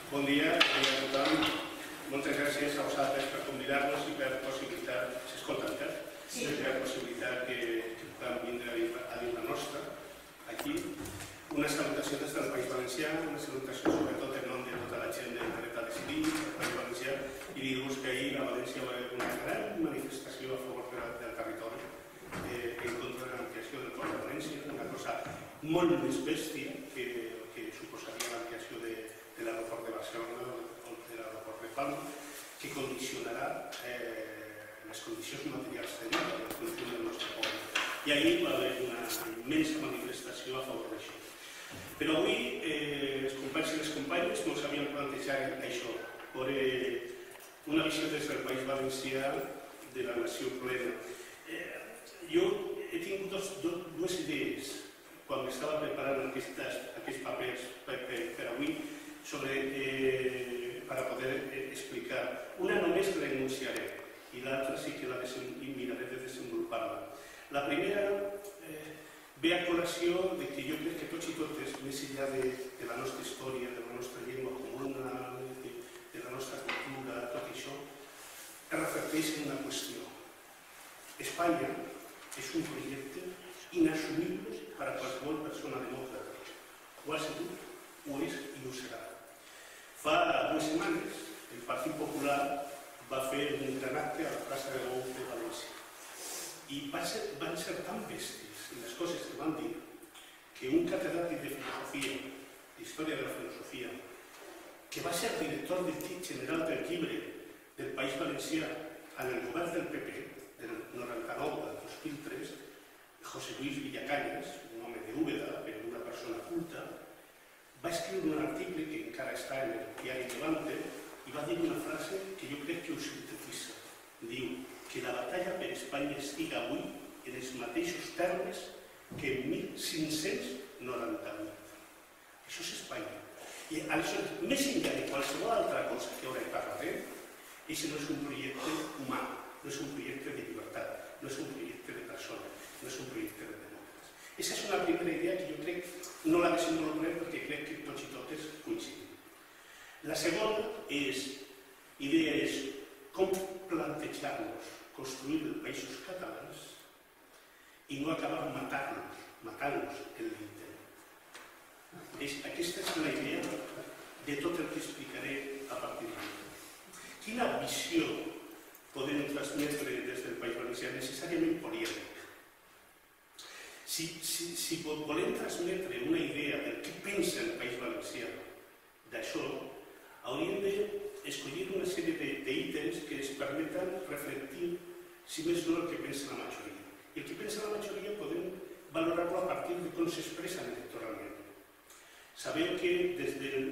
Bon dia a tothom. Moltes gràcies a vosaltres per convidar-nos i per possibilitar, s'escolta encara? Sí. Per possibilitar que puguem vindre a dir la nostra aquí. Una salutació des del País Valencià, una salutació sobretot en nom de tota la gent del dret a decidir del País Valencià i dir-vos que ahir a València va haver una gran manifestació a favor del territori en contra de l'ampliació del Port de València, una cosa molt més bèstia que suposaria l'ampliació de l'aeroport de Barcelona o de l'aeroport de Palma, que condicionarà les condicions materials de vida en el conjunt del nostre poble. I ahir va haver una immensa manifestació a favor d'això. Però avui els companys i les companyes ens havien plantejat això, una visió des del País Valencià de la nació plena. Jo he tingut dues idees quan m'estava preparant aquests papers per avui per a poder explicar. Una només la enunciaré i l'altra sí que miraré de desenvolupar-la. La primera ve a col·lació que jo crec que tots i totes, més enllà de la nostra història, de la nostra llengua comuna, de la nostra cultura, tot això, es reflecteix en una qüestió. Espanya és un projecte inassumible per a qualsevol persona demòcrata. Ho ha sigut, ho és i ho serà. Fa 2 setmanes el Partit Popular va fer un gran acte a la plaça de Bou de València i van ser tan bèsties les coses que van dir que un catedràtic de filosofia, d'història de la filosofia, que va ser director general del llibre del País Valencià en el govern del PP del 99 al 2003, José Luis Villacañas, un home de Úbeda, però una persona culta, va escriure un article que encara està en el diari Levante i va dir una frase que jo crec que ho sintetitza. Diu que la batalla per Espanya estiga avui en els mateixos termes que en 1598. Això és Espanya. I aleshores, més enllà de qualsevol altra cosa que ara parlarem, això no és un projecte humà, no és un projecte de llibertat, no és un projecte de persona, no és un projecte de demòcrates. Aquesta és una primera idea que jo crec no la desenvoluparem perquè crec que tots i totes coincidim. La segona idea és com plantejar-nos construir els països catalans i no acabar matant-nos en l'intent. Aquesta és la idea de tot el que explicaré a partir d'ara. Quina visió podem transmetre des del País Valencià? Necessàriament polític. Si volem transmetre una idea del que pensa el País Valencià d'això, hauríem d'escollir una sèrie d'ítems que ens permeten reflectir, si més no, el que pensa la majoria. I el que pensa la majoria podem valorar-lo a partir de com s'expressa electoralment. Sabeu que des del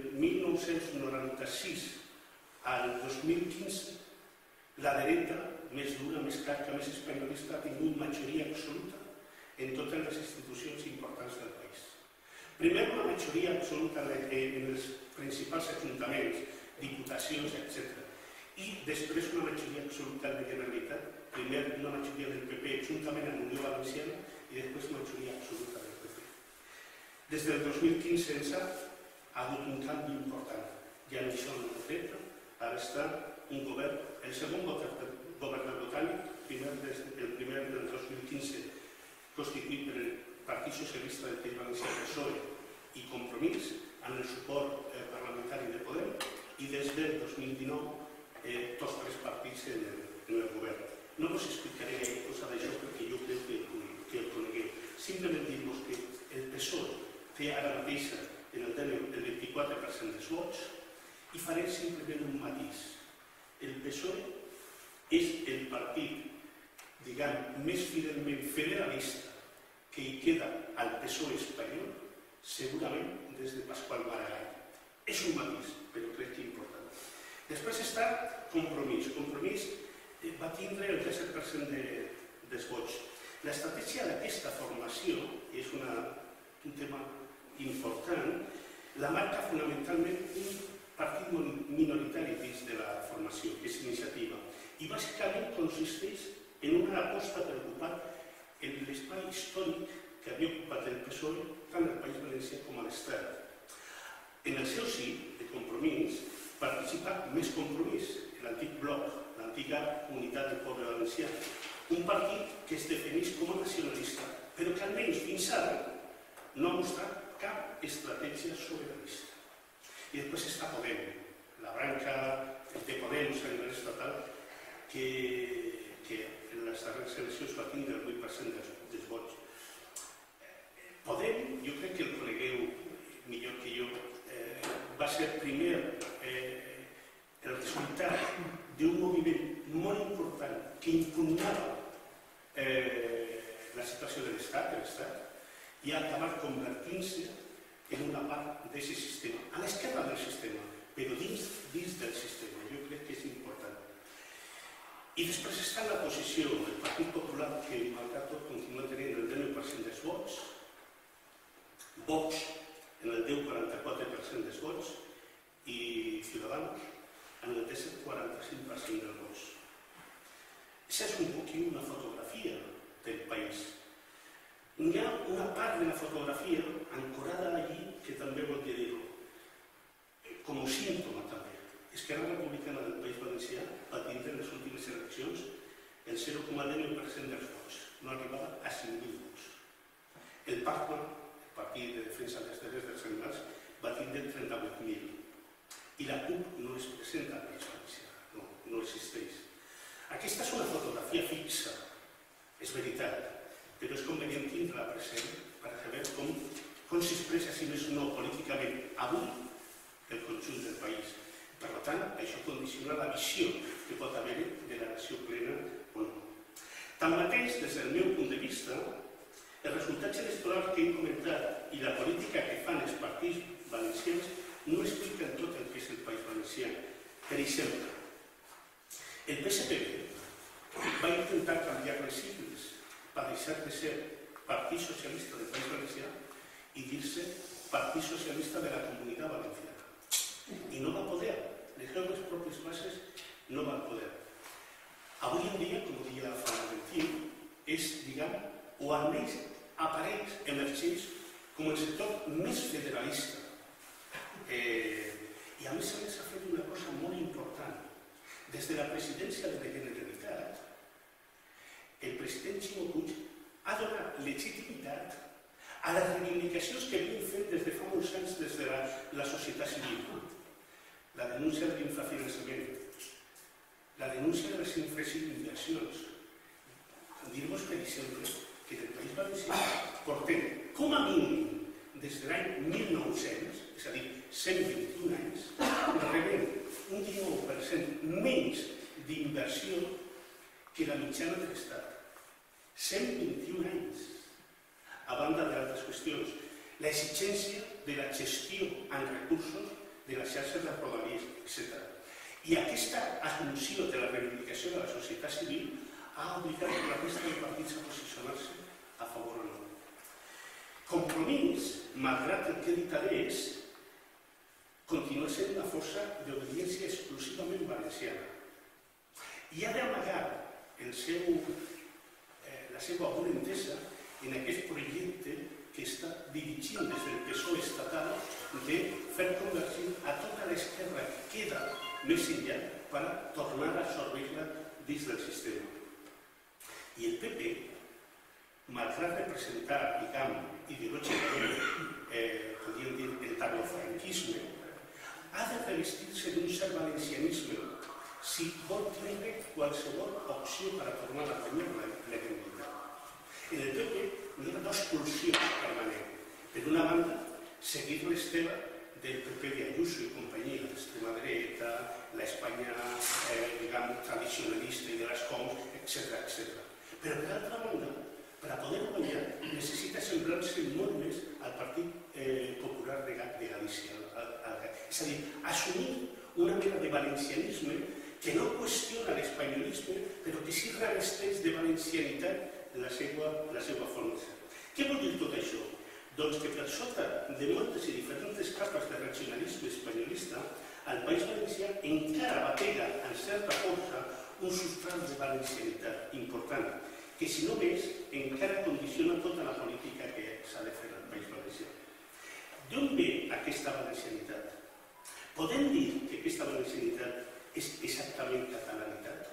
1996 al 2015 la dreta més dura, més carca, més espanyolista ha tingut majoria absoluta en totes les institucions importants del país. Primer, una majoria absoluta en els principals ajuntaments, diputacions, etc. I després una majoria absoluta en la Generalitat, primer una majoria del PP juntament amb Unió Valenciana i després una majoria absoluta del PP. Des del 2015 ençà ha hagut un canvi important. Ja no hi són la dreta, ara està un govern, el segon govern del Botànic, el primer del 2015, constituït per el Partit Socialista del País Valencià, PSOE i Compromís, amb el suport parlamentari de Podem, i des del 2019 tots 3 partits en el govern. No us explicaré gaire cosa d'això perquè jo crec que el conegueu. Simplement dir-vos que el PSOE té ara mateix el 24% dels vots i faré simplement un matís. El PSOE és el partit, diguem, més fidelment federalista que hi queda al PSOE espanyol, segurament des de Pasqual Maragall. És un matís, però crec que important. Després està Compromís. Compromís va tindre el 13% dels vots. L'estratègia d'aquesta formació, és un tema important, la marca fonamentalment un partit minoritari dins de la formació, que és Iniciativa, i bàsicament consisteix en una aposta per ocupar l'espai històric que havia ocupat el PSOE tant al País Valencià com a l'Estat. En el seu si, de Compromís, participa Més Compromís, l'antic bloc, l'antiga Unitat del Poble Valencià, un partit que es defineix com a nacionalista, però que almenys fins ara no ha mostrat cap estratègia soberanista. I després està Podem, la branca de Podem a nivell estatal, que en les darreres eleccions va tindre el 8% dels vots. Podem, jo crec que el conegueu millor que jo, va ser primer el resultat d'un moviment molt important que impugnava la situació de l'Estat, i ha acabat convertint-se en una part d'aquest sistema, a l'esquerra del sistema, però dins del sistema. Jo crec que és important. I després està en la posició del Partit Popular, que malgrat tot continua tenint el 19% dels vots, Vox en el 10,44% dels vots i Ciudadanos en el 10,45% dels vots. Això és un poquillo una fotografia del país. Hi ha una part de la fotografia ancorada allí que també vol dir-ho, com un símptoma també. Esquerra Republicana del País Valencià va tindre en les últimes eleccions el 0,9% dels vots, no arribava a 5.000 vots. El PACMA, el Partit de Defensa dels Drets dels Animals, va tindre 38.000. I la CUP no es presenta al País Valencià, no existeix. Aquesta és una fotografia fixa, és veritat, però és convenient tindre-la present per saber com s'expressa, si més no políticament, avui el conjunt del país. Per tant, això condiciona la visió que pot haver de la nació plena o no. Tanmateix, des del meu punt de vista, els resultats electorals que he comentat i la política que fan els partits valencians no expliquen tot el que és el País Valencià. Per exemple, el PSPB va intentar canviar les sigles per deixar de ser Partit Socialista del País Valencià i dir-se Partit Socialista de la Comunitat Valenciana. I no va poder. Les seves pròpies bases no van poder. Avui en dia, com deia fa Valentín, és, diguem, o almenys apareix, emergeix com el sector més federalista. I a més s'ha fet una cosa molt important. Des de la presidència de la Generalitat, el president Ximo Puig ha donat legitimitat a les reivindicacions que havien fet des de fa molts anys des de la societat civil. La denúncia de l'infrafinançament, la denúncia de les infrainversions. Dir-vos, per exemple, que del País Valencià portem com a mínim des de l'any 1900, és a dir, 121 anys, rebent un 19% menys d'inversió que la mitjana de l'Estat. 121 anys. A banda d'altres qüestions, l'exigència de la gestió en recursos de les xarxes de rodalies, etc. I aquesta assumpció de la reivindicació de la societat civil ha obligat la resta de partits a posicionar-se a favor o no. Compromís, malgrat el que he dit adés, continua sent una força d'obediència exclusivament valenciana. I ha d'amagar la seva bona entesa en aquest projecte que està dirigint des del PSOE estatal de fer convertir a tota l'esquerra que queda més enllà per tornar a absorbir-la dins del sistema. I el PP, malgrat representar, diguem, ideològicament, podríem dir, el tardofranquisme, ha de revestir-se d'un cert valencianisme si vol tindre qualsevol opció per a tornar a guanyar la Generalitat. En el PP no hi ha una expulsió permanent. Per una banda, seguir l'estela del PP d'Ayuso i companyia, l'extrema dreta, l'Espanya tradicionalista i de les COMs, etc. Però per altra banda, per a poder guanyar, necessita sembrar-se molt més al Partit Popular de Galícia. És a dir, assumir una mena de valencianisme que no qüestiona l'espanyolisme, però que sí revesteix de valencianitat la seva forma. Què vol dir tot això? Doncs que per sota de moltes i diferents capes de regionalisme espanyolista, el País Valencià encara batega en certa força un substrat de valencianitat important, que si no més encara condiciona tota la política que s'ha de fer al País Valencià. D'on ve aquesta valencianitat. Podem dir que aquesta valencianitat és exactament catalanitat?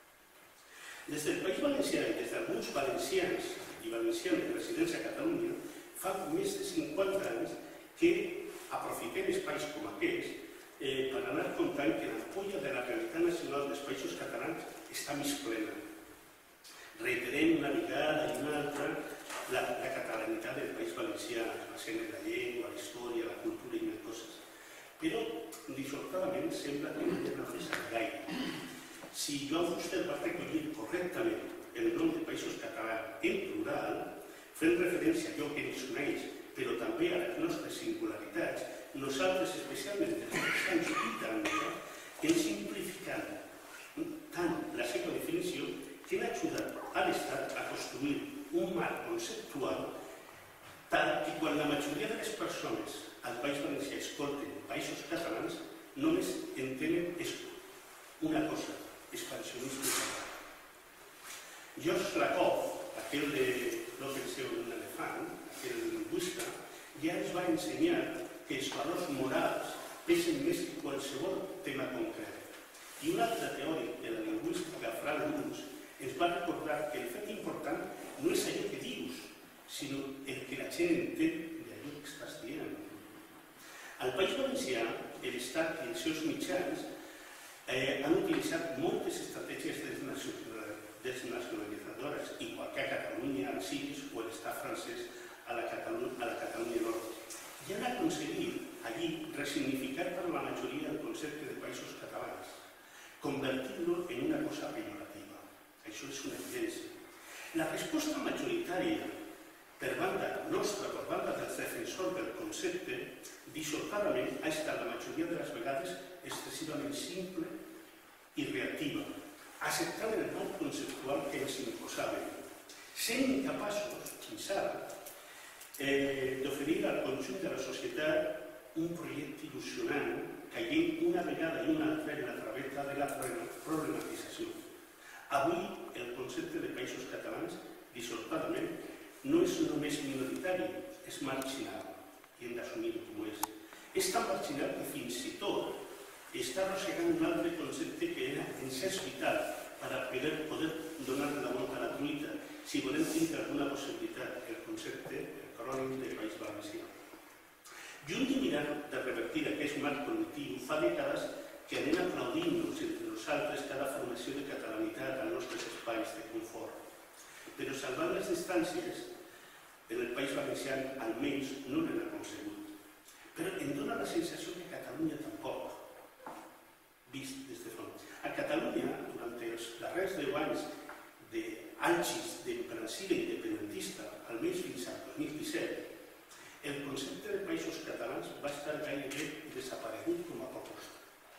Des del País Valencià i des d'alguns valencians i valencianes residents a Catalunya, fa més de 50 anys que aprofitem espais com aquests per anar comptant que l'ampolla de la realitat nacional dels països catalans està més plena. Reiterem una vegada i una altra la catalanitat del País Valencià, basant en la llengua, la història, la cultura i més coses. Però, dissortadament, sembla que no té res gaire. Si Joan Fuster va recollir correctament el nom de països catalans en plural, fent referència a allò que ens uneix, però també a les nostres singularitats, nosaltres, especialment des dels anys 80, hem simplificat tant la seva definició que han ajudat a l'Estat a construir un marc conceptual tal que quan la majoria de les persones al País Valencià escolten països catalans només entenen una cosa, expansionisme català. George Lakoff, aquell de no penseu en un elefant, aquell lingüista, ja ens va ensenyar que els valors morals pesen més que qualsevol tema concret. I un altre teòric de la lingüística, Frank Luntz, ens va recordar que el fet important no és allò que dius, sinó el que la gent entén d'allò que estàs dient. Al País Valencià, l'Estat i els seus mitjans han utilitzat moltes estratègies desnacionalitzadores, igual que a Catalunya, a Sils o l'Estat francès a la Catalunya Nord. I han aconseguit allí resignificar per la majoria el concepte de països catalans, convertir-lo en una cosa pejorativa. Això és una evidència. La resposta majoritària per banda nostra, per banda dels defensors del concepte, dissortadament ha estat la majoria de les vegades excessivament simple i reactiva, acceptant el marc conceptual que ens imposaven, sent incapaços, fins ara, d'oferir al conjunt de la societat un projecte il·lusionant caient una vegada i una altra en la traveta de la problematització. Avui, el concepte de països catalans, dissortadament, no és només minoritari, és marginal, i hem d'assumir-ho com és. És tan marginal que fins i tot està arrossegant un altre concepte que ens és vital per poder donar la volta a la truita si volem tindre alguna possibilitat, el concepte, el crònic del País Valencià. Lluny de mirar de revertir aquest marc cognitiu, fa dècades que anem aplaudint-nos entre nosaltres cada formació de catalanitat als nostres espais de confort. Però salvant les distàncies, en el País Valencià almenys no l'hem aconsegut. Però em dóna la sensació que Catalunya tampoc, vist des de fons. A Catalunya, durant els darrers 10 anys d'àlgids d'emprensiva independentista, almenys fins al 2017, el concepte de països catalans va estar gairebé desaparegut com a proposta.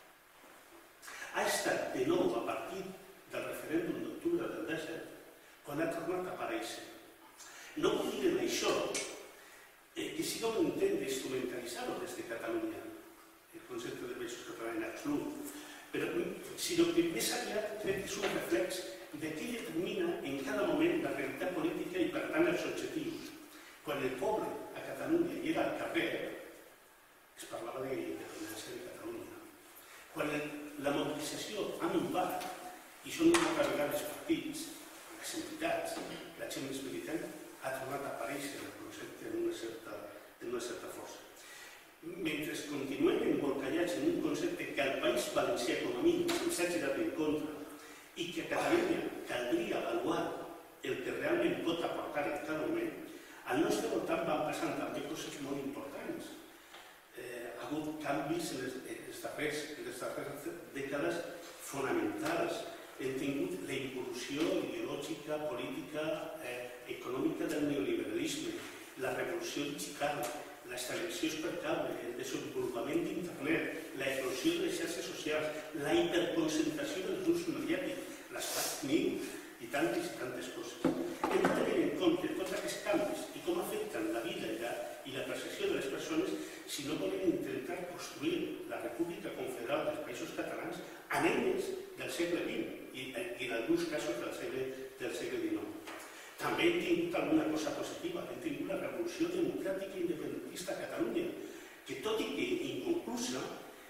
Ha estat de nou a partir del referèndum d'octubre del 17 quan ha tornat a aparèixer. No vull dir en això que sigui un intent d'instrumentalitzar-ho des de Catalunya, el concepte de països catalans en absolut, però sinó que més aviat crec que és un reflex de què determina en cada moment la realitat política i, per tant, els objectius. Quan el poble a Catalunya era al carrer, es parlava d'independència de Catalunya. Quan la mobilització ha minvat i són molt carregats els partits, les entitats, la gent més militant, ha tornat a aparèixer el concepte en una certa força. Mentre continuem embolcallats en un concepte que al País Valencià com a mínim se'ns ha girat en contra i que a Catalunya caldria avaluar el que realment pot aportar en cada moment, al nostre voltant van passant també coses molt importants. Ha hagut canvis en les darreres dècades fonamentals. Hem tingut la involució ideològica, política, econòmica del neoliberalisme, la revolució digital, l'establecció per cable, el desenvolupament d'internet, l'eclosió de les xarxes socials, la hiperconcentració dels usos mediàtics, les fake news i tantes coses. Hem de tenir en compte tots aquests canvis i com afecten la vida i la percepció de les persones si no volem intentar construir la República Confederal dels Països Catalans amb eines del segle XX i en alguns casos del segle XIX. També hem tingut alguna cosa positiva. Hem tingut la revolució democràtica i independentista a Catalunya, que tot i que inconclusa,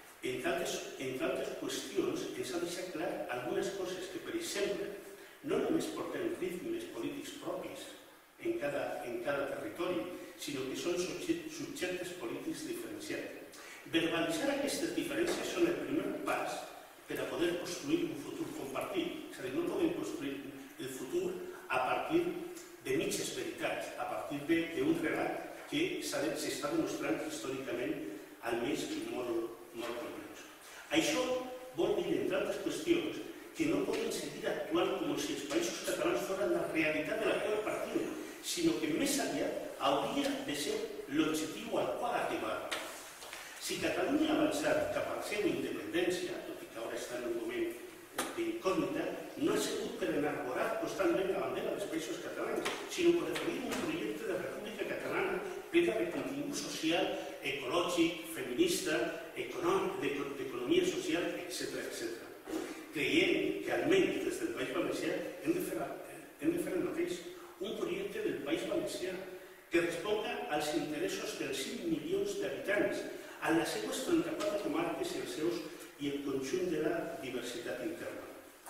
entre altres qüestions, ens ha deixat clar algunes coses que, per exemple, no només porten ritmes polítics propis en cada territori, sinó que són subjectes polítics diferenciats. Verbalitzar aquestes diferències són el primer pas per a poder construir un futur compartit. És a dir, no podem construir el futur a partir de mitges veritats, a partir d'un relat que s'està demostrant històricament almenys molt complex. Això vol dir, entre altres qüestions, que no poden seguir actuant com si els països catalans foren la realitat de la qual partien, sinó que més aviat hauria de ser l'objectiu al qual arribar. Si Catalunya ha avançat cap a la seva independència, tot i que ara està en un moment d'incògnita, no ha sigut per enarborar constantment la bandera dels països catalans, sinó per definir un projecte de república catalana plena de contingut social, ecològic, feminista, d'economia social, etc. Creiem que almenys des del País Valencià hem de fer el mateix, un projecte del País Valencià que responga als interessos dels 5 milions d'habitants, a les seues 34 comarques i el conjunt de la diversitat interna.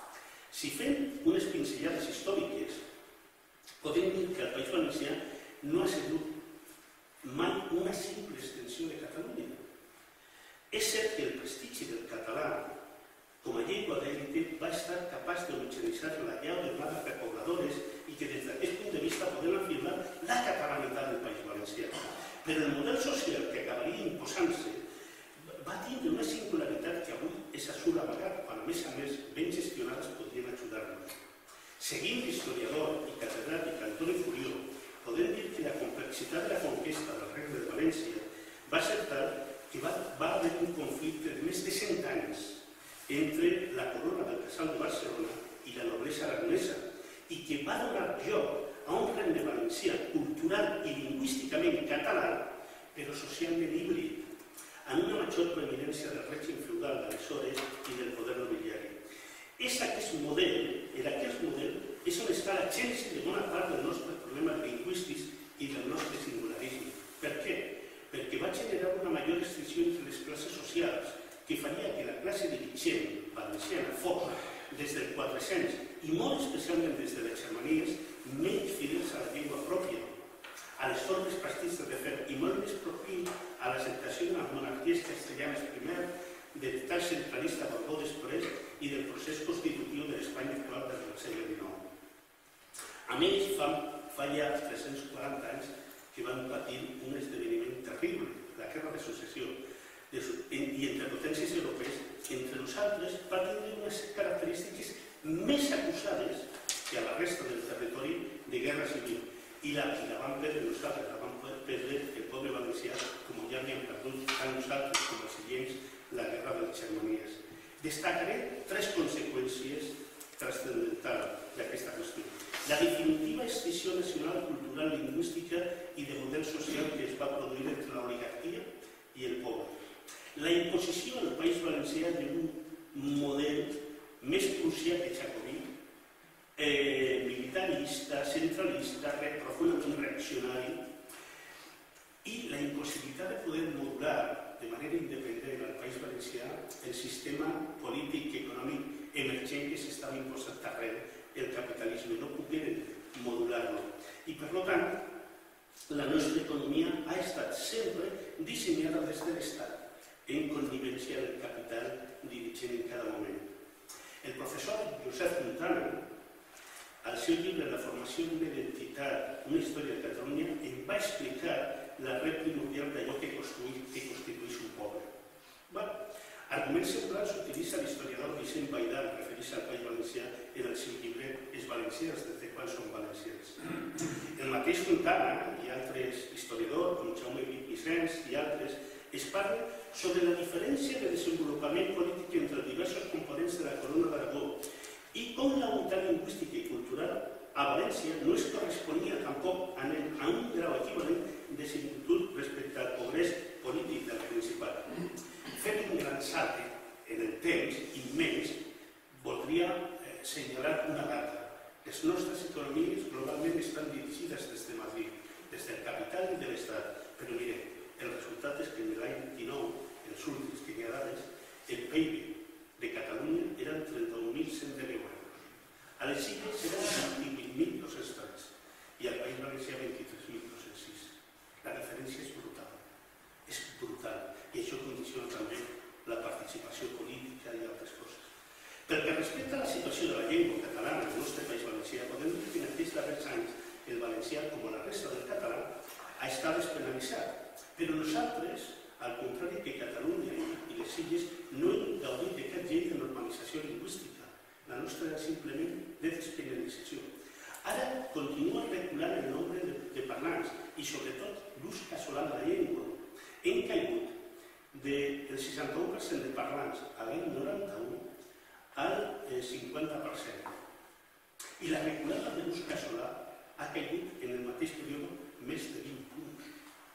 Si fem unes pinzellades històriques, podem dir que el País Valencià no ha sigut mai una simple extensió de Catalunya. És cert que el prestigi del català com a llengua d'èlite va estar capaç d'homogeneïtzar la llau de males repobladores i que des d'aquest punt de vista podem afirmar la catalanitat del País Valencià. Però el model social que acabaria imposant-se va tindre una singularitat que avui és a sur amagat, quan a més ben gestionades podrien ajudar-nos. Seguint l'historiador i catedràtic Antoni Furió, podem dir que la complexitat de la conquesta del Regne de València va ser tal que va haver un conflicte de més de 100 anys entre la corona del Casal de Barcelona i la noblesa aragonesa i que va donar lloc a un regne valencià cultural i lingüísticament català, però socialment híbrid, en una major proeminència del règim feudal d'aleshores i del poder nobiliari. És aquest model és on està la gènesi de bona part dels nostres problemes lingüístics i del nostre singularisme. Per què? Perquè va generar una major restricció entre les classes socials que faria que la classe dirigent valenciana fos, des del 400 i molt especialment des de les Germanies, menys fidels a la llengua pròpia, a les formes pastistes de fer i molt més propi a l'acceptació de les monarquies castellanes primer, del tal centralista Borbó després i del procés constitutiu de l'Espanya actual des del segle XIX. A més, fa ja 340 anys que van patir un esdeveniment terrible, la Guerra de Successió, i entre potències europees, entre nosaltres, va tenir unes característiques més acusades que a la resta del territori de guerra civil. I la van perdre nosaltres, la van perdre el poble valencià, com ja havíem perdut tant nosaltres com els illencs la guerra de les Germanies. Destacaré 3 conseqüències transcendentals d'aquesta qüestió. La definitiva extinció nacional, cultural, lingüística i de model social que es va produir entre l'oligarquia i el poble. La imposició al País Valencià d'un model més prussià que jacobí, militarista, centralista, profundament reaccionari, i la impossibilitat de poder modular de manera independent al País Valencià el sistema polític i econòmic emergent que s'estava imposant arreu el capitalisme. No pogueren modular-lo. I, per tant, la nostra economia ha estat sempre dissenyada des de l'Estat, en connivència del capital dirigent en cada moment. El professor Josep Fontana, al seu llibre La formació d'una identitat, una història de Catalunya, em va explicar l'arrel primordial d'allò que constitueix un poble. Arguments semblants s'utilitza l'historiador Vicent Baidal, referint-se al País Valencià, en el seu llibre Els valencians, des de quan són valencians. El mateix Fontana i altres historiadors, com Jaume Vicens i altres, es parla sobre la diferència de desenvolupament polític entre els diversos components de la Corona d'Aragó i com la unitat lingüística i cultural a València no es corresponia tampoc a un grau equivalent de similitud respecte al progrés polític del Principat. Fer un gran salt en el temps immens voldria assenyalar una data. Les nostres economies globalment estan dirigides des de Madrid, des del capital i de l'Estat, però mire, el resultat és que l'any els últims que hi ha dades, el PIB de Catalunya eren 31.110 euros. A les Illes eren 28.203 i al País Valencià 23.206. La diferència és brutal. És brutal. I això condiciona també la participació política i altres coses. Pel que respecta a la situació de la llengua catalana en el nostre País Valencià, podem dir que en aquests darrers anys el valencià, com la resta del català, ha estat despenalitzat. Però nosaltres, al contrari que Catalunya i les Illes, no hem gaudit de cap llei de normalització lingüística. La nostra era simplement de despenalització. Ara continua reculant el nombre de parlants i, sobretot, l'ús casolà de la llengua. Hem caigut del 61% de parlants a l'any 91 al 50%. I la reculada de l'ús casolà ha caigut en el mateix període més de 20 punts.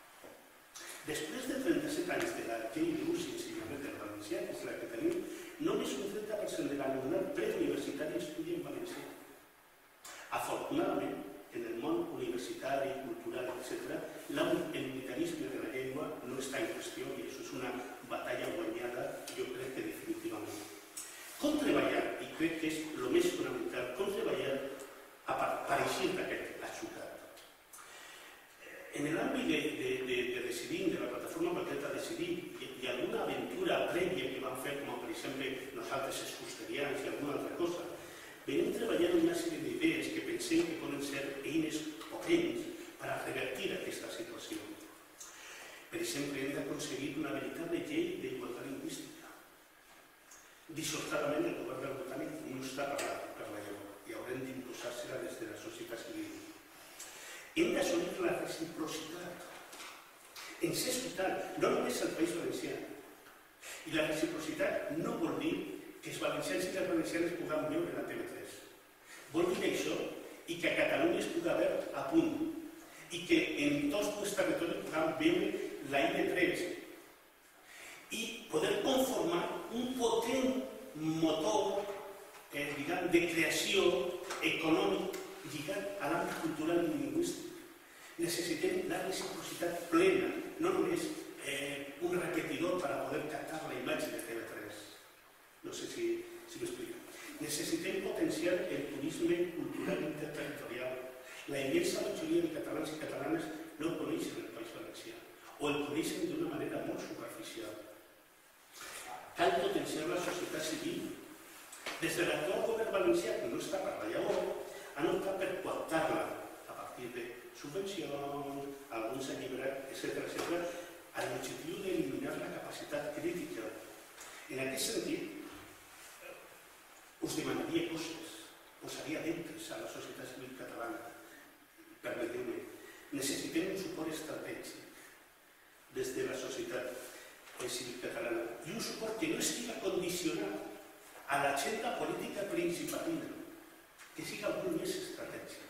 Després de 37 anys de la llei d'ús i ensenyament del valencià, que és la que tenim, només un 30% de l'alumnat preuniversitari estudia en valencià. Afortunadament, en el món universitari, cultural, etc., l'unitarisme de la llengua no està en qüestió i això és una batalla guanyada, jo crec que definitivament. Com treballar, i crec que és el més fonamental, com treballar per eixir d'aquest atzucac. En l'àmbit de decidir, de la plataforma Paquet a decidir, i alguna aventura prèvia que vam fer, com per exemple nosaltres els fusterians i alguna altra cosa, venim treballant una sèrie d'idees que pensem que poden ser eines potents per a revertir aquesta situació. Per exemple, hem d'aconseguir una veritable llei d'igualtat lingüística. Dissortadament, el govern del Botànic no està per la llengua i haurem d'imposar-se-la des de la societat civil. Hem d'assolir la reciprocitat. Ens és vital, no només al País Valencià. I la reciprocitat no vol dir que els valencians i les valencianes puguem veure la TV3. Vol dir això i que a Catalunya es pugui veure a punt i que en tots els territoris puguem veure la IB3 i poder conformar un potent motor de creació econòmic lligat a l'àmbit cultural i lingüístic. Necessitem la reciprocitat plena, no només un repetidor per a poder captar la imatge de TV3. No sé si m'explico. Necessitem potenciar el turisme cultural interterritorial. La immensa majoria de catalans i catalanes no coneixen el País Valencià o el coneixen d'una manera molt superficial. Cal potenciar la societat civil. Des de l'actual govern valencià, que no està per la llavor, han optat per cooptar-la a partir de subvencions, alguns alliberats, etc., amb l'objectiu d'eliminar la capacitat crítica. En aquest sentit, us demanaria coses, posaria dentes a la societat civil catalana. Permeteu-me, necessitem un suport estratègic des de la societat civil catalana i un suport que no estigui condicionat a l'agenda política principalina, que sigui algun més estratègic.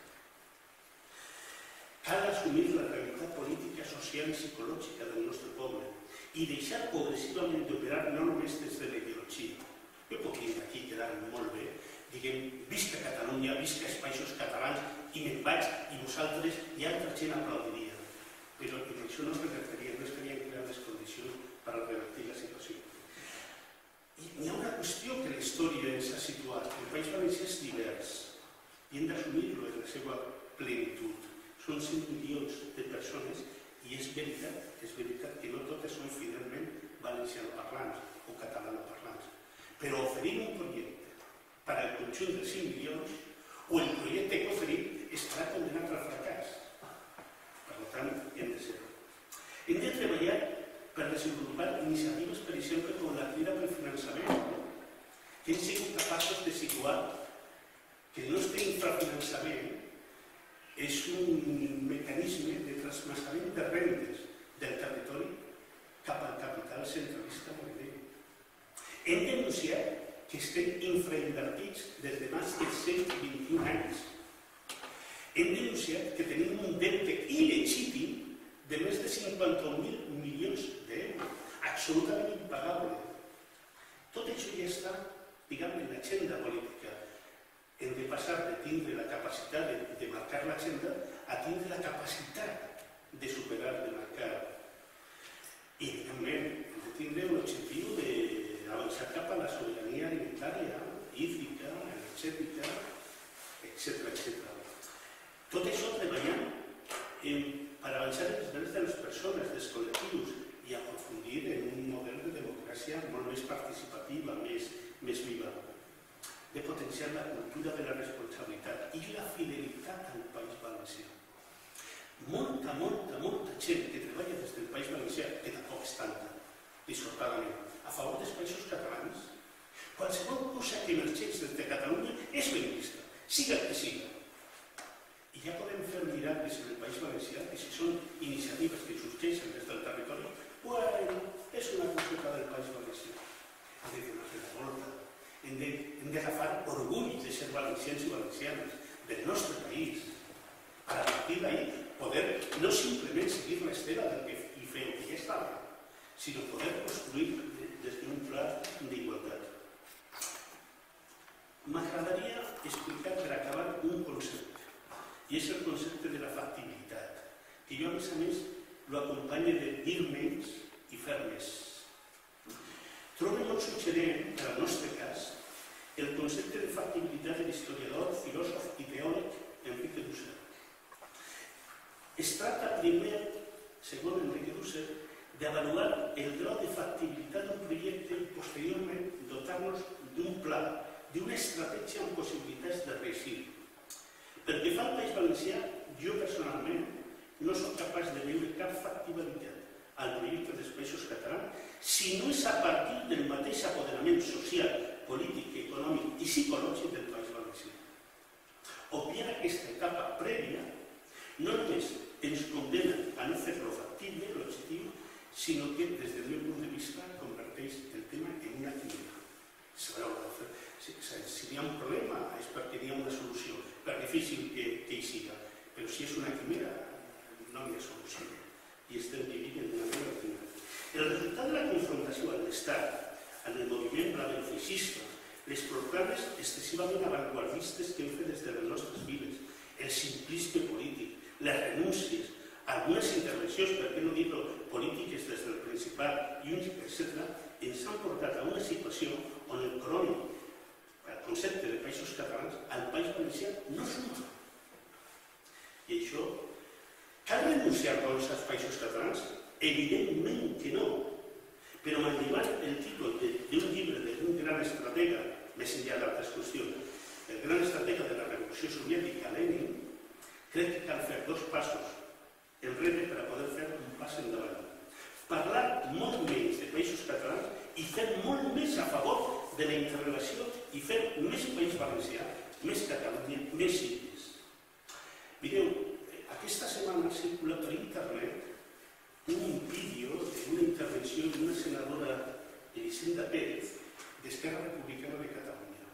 Cal assumir la realitat política, social i psicològica del nostre poble i deixar progressivament d'operar no només des de la ideologia. Jo puc dir aquí, quedar-me molt bé, diguem, visca Catalunya, visca els països catalans, i me'n vaig, i vosaltres, i altra gent aplaudiria. Però això no es revertiria, no es farien crear les condicions per a revertir la situació. I hi ha una qüestió que la història ens ha situat. El País Valencià és divers i hem d'assumir-lo en la seva plenitud. Són 5 milions de persones i és veritat que no totes són fidelment valencianoparlants o catalanoparlants. Però oferim un projecte per al conjunt de 5 milions o el projecte que oferim estarà condemnat al fracàs. Per tant, hem de ser-ho. Hem de treballar per desenvolupar iniciatives, per exemple, com la crida pel finançament, que hem sigut capaços de situar que el nostre infrafinançament és un mecanisme de transvasament de rendes del territori cap al capital centralista madrileny. Hem denunciat que estem infrainvertits des de més de 121 anys. Hem denunciat que tenim un deute il·legítim de més de 51.000 milions d'euros, absolutament impagable. Tot això ja està, diguem, en l'agenda política. Hem de passar de tindre la capacitat de marcar l'agenda a tindre la capacitat de superar, de marcar. I, evidentment, hem de tindre un a la soberanía alimentaria, hídrica, energètica, etc. Tot això treballant per avançar en els drets de les persones, dels col·lectius, i aprofundir en un model de democràcia molt més participativa, més viva, de potenciar la cultura de la responsabilitat i la fidelitat al País Valencià. Molta gent que treballa des del País Valencià, que tampoc és tanta, dissortadament, a favor dels països catalans, qualsevol cosa que emergeix des de Catalunya és benvista, siga el que siga. I ja podem fer miracles en el País Valencià, que si són iniciatives que sorgeixen des del territori, bueno, és una coseta del País Valencià. Hem de donar-li la volta. Hem d'agafar orgull de ser valencians i valencianes, del nostre país, per a partir d'ahí poder no simplement seguir l'estela del que hi fem, que ja està bé, sinó poder construir des d'un pla d'igualtat. M'agradaria explicar per acabar un concepte, i és el concepte de la factibilitat, que jo a més lo acompanye de dir menys i fer més. Trobo molt suggerent, per al nostre cas, el concepte de factibilitat de l'historiador, filòsof i teòleg Enrique Dussel. Es tracta primer, segons Enrique Dussel, d'avaluar el grau de factibilitat d'un projecte i posteriorment dotar-nos d'un pla, d'una estratègia amb possibilitats de reeixir. Pel que fa al País Valencià, jo personalment no soc capaç de veure cap factibilitat al projecte dels Països Catalans si no és a partir del mateix apoderament social, polític, econòmic i psicològic del País Valencià. Obviar aquesta etapa prèvia no només ens condena a no fer-lo factible, l'objectiu, sinó que des del meu punt de vista converteix el tema en una quimera. Si hi ha un problema és perquè hi ha una solució, per difícil que hi siga, però si és una quimera no hi ha solució i estem vivint en una nova quimera. El resultat de la confrontació amb l'Estat, en el moviment blanc-feixista, les proclames excessivament avantguardistes que hem fet des de les nostres vides, el simplisme polític, les renúncies, algunes intervencions, per què no dir-ho, polítiques des del Principat i etc., ens han portat a una situació on el crònic, el concepte de països catalans, al País Valencià no suma. I això, cal renunciar doncs als països catalans? Evidentment que no. Però manllevant el títol d'un llibre d'un gran estratega, més enllà d'altres qüestions, el gran estratega de la Revolució Soviètica, Lenin, crec que cal fer dos passos enrere per a poder fer un pas endavant. Parlar molt menys de països catalans i fer molt més a favor de la interrelació i fer més País Valencià, més Catalunya, més illes. Mireu, aquesta setmana circula per internet un vídeo d'una intervenció d'una senadora, Elisenda Pérez, d'Esquerra Republicana de Catalunya.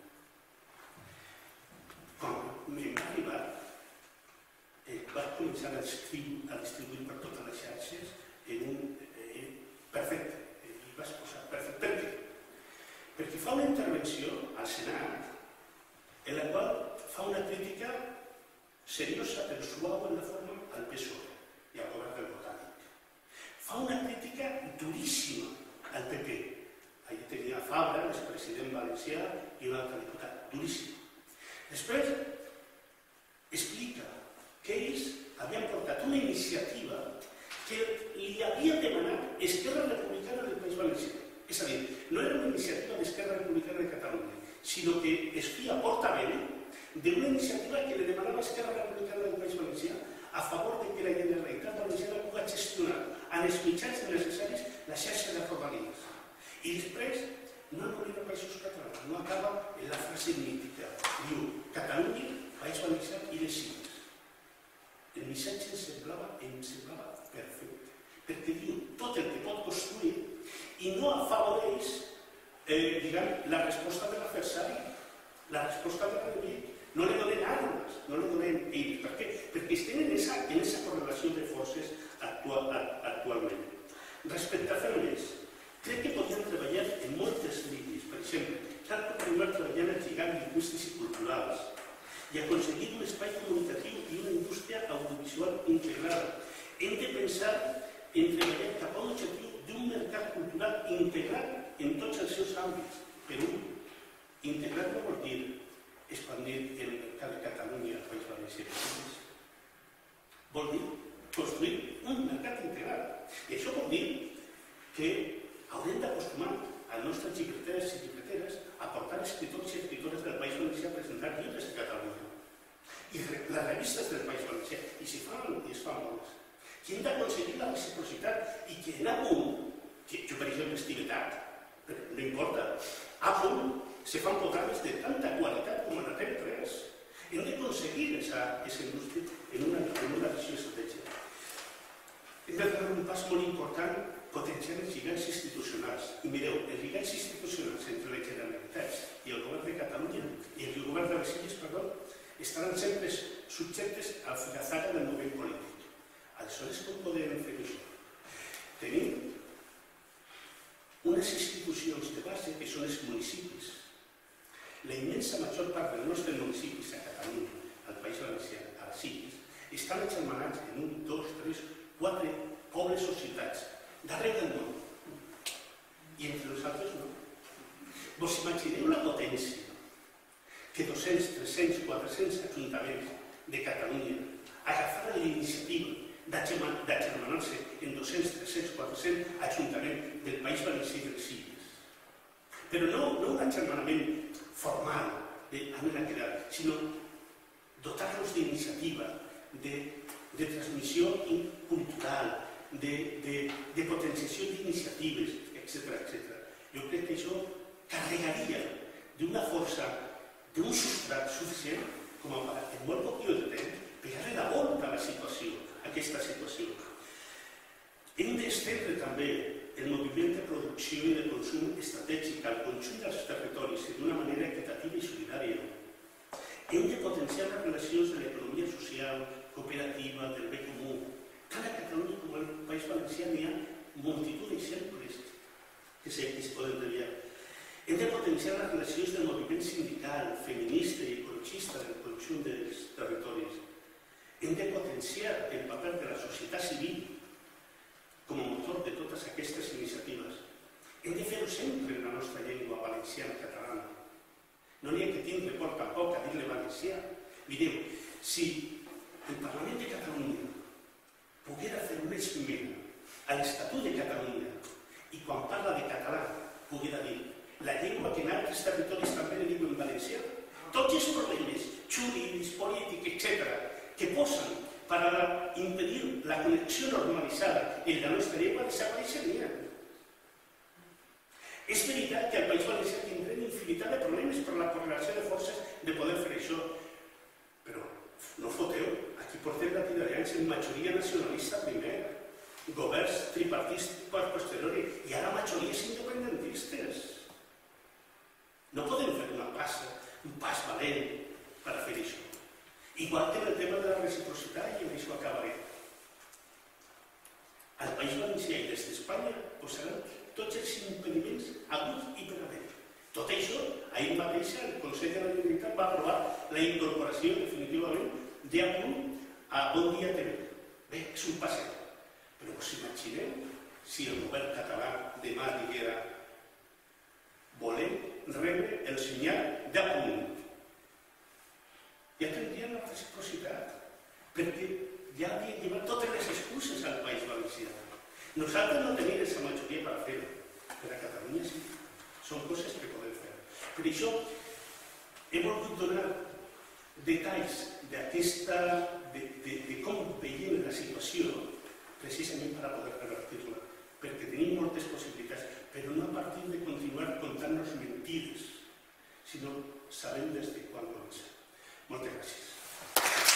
Quan em va arribar, va començar a distribuir per totes les xarxes en un perfecte, i vas posar perfecte. Per què? Perquè fa una intervenció al Senat en la qual fa una crítica seriosa però suau en la forma al PSOE i al govern del Botànic. Fa una crítica duríssima al PP. Allà tenia Fabra, l'expresident valencià, i un altre diputat, duríssim. Després explica que ells havien portat una iniciativa que li havia demanat Esquerra Republicana del País Valencià. És a dir, no era una iniciativa d'Esquerra Republicana de Catalunya, sinó que es feia portavent d'una iniciativa que li demanava Esquerra Republicana del País Valencià a favor de que la Generalitat Valenciana pugui gestionar amb els mitjans necessaris la xarxa de rodalies. I després no anomenar països catalans, no acaba en la frase mítica. Diu, Catalunya, País Valencià i les illes. El missatge em semblava perfecte, perquè diu tot el que pot construir i no afavoreix la resposta de l'adversari, la resposta de l'enemic. No li donen armes, no li donen ells. Per què? Perquè estem en aquesta correlació de forces actualment. Respecte a fer més, crec que podríem treballar en moltes línies. Per exemple, cal continuar treballant en lligams lingüístics i culturals i aconseguir un espai comunicatiu i una indústria audiovisual integrada. Hem de pensar en treballar cap a un objectiu d'un mercat cultural integrat en tots els seus àmbits, Però integrar no vol dir expandir el mercat de Catalunya al País Valencià. Vol dir construir un mercat integrat. I això vol dir que haurem d'acostumar als nostres llibreters i llibreteres a portar escriptors i escriptores del País Valencià a presentar llibres a Catalunya. I les revistes del País Valencià, i s'hi fan, i es fan moltes. I hem d'aconseguir la reciprocitat i que en algun, jo per exemple estic vetat, però no importa, a punt se fan programes de tanta qualitat com en TV3. Hem d'aconseguir aquesta indústria en una visió estratègica. Hem de fer un pas molt important potenciar els lligams institucionals. I mireu, els lligams institucionals entre les Generalitats i el govern de Catalunya i el govern de les Illes, estaran sempre subjectes al filazaga del moviment polític. Aleshores, com podem fer això? Tenim unes institucions de base que són els municipis. La immensa major part dels nostres municipis a Catalunya, al País Valencià, a les Illes, estan agermanats en 1, 2, 3, 4 pobles o ciutats, d'arreu del món. I entre nosaltres no. Vos imagineu la potència que 200, 300, 400 ajuntaments de Catalunya agafaran l'iniciativa d'agermanar-se en 200, 300, 400 ajuntaments del País Valencià i de les Illes. Però no un agermanament formal, sinó dotar-los d'iniciativa, de transmissió cultural, de potenciació d'iniciatives, etc. Jo crec que això carregaria d'una força, d'un substrat suficient com a, en molt poc de temps, pegar-li la volta a la situació, a aquesta situació. Hem d'estendre també el moviment de producció i de consum estratègic al conjunt dels territoris i d'una manera equitativa i solidària. Hem de potenciar les relacions de l'economia social, cooperativa, del bé comú. Tant a Catalunya com al País Valencià n'hi ha multitud d'exemples que es poden treballar. Hem de potenciar les relacions del moviment sindical, feminista i ecologista del conjunt dels territoris. Hem de potenciar el paper de la societat civil com a motor de totes aquestes iniciatives. Hem de fer-ho sempre en la nostra llengua valenciana catalana. No n'hi ha que tindre por tampoc a dir-le valencià. Mireu, si el Parlament de Catalunya poguera fer una esmena a l'Estatut de Catalunya i quan parla de català poguera dir la llengua que en altres territoris també diu en valencià, tots els problemes jurídics, polítics, etc., que posen per impedir la connexió normalitzada en la nostra llengua desapareixerien. És veritat que al País Valencià tindrem infinitat de problemes per la correlació de forces de poder fer això, però no foteu, aquí portem la tirallans en majoria nacionalista primer, governs tripartits per posteriori i ara majories independentistes. No podem fer un pas valent per fer això. Igual que en el tema de la reciprocitat, i amb això acabaré. Al País Valencià i des d'Espanya posaran tots els impediments haguts i per haver. Tot això, ahir mateix el Consell de la Generalitat va aprovar la incorporació definitivament d'Apunt a Bon Dia TV. Bé, és un passet. Però us imagineu si el govern català demà diguera volem rebre el senyal d'Apunt. Ja tindrien la reciprocitat, perquè ja havien llevat totes les excuses al País Valencià. Nosaltres no tenim aquesta majoria per fer-ho, però a Catalunya sí. Són coses que podem fer. Per això he volgut donar detalls de com veiem la situació precisament per a poder revertir-la, perquè tenim moltes possibilitats, però no a partir de continuar contant-nos mentides, sinó sabem des de quan comença. Moltes gràcies.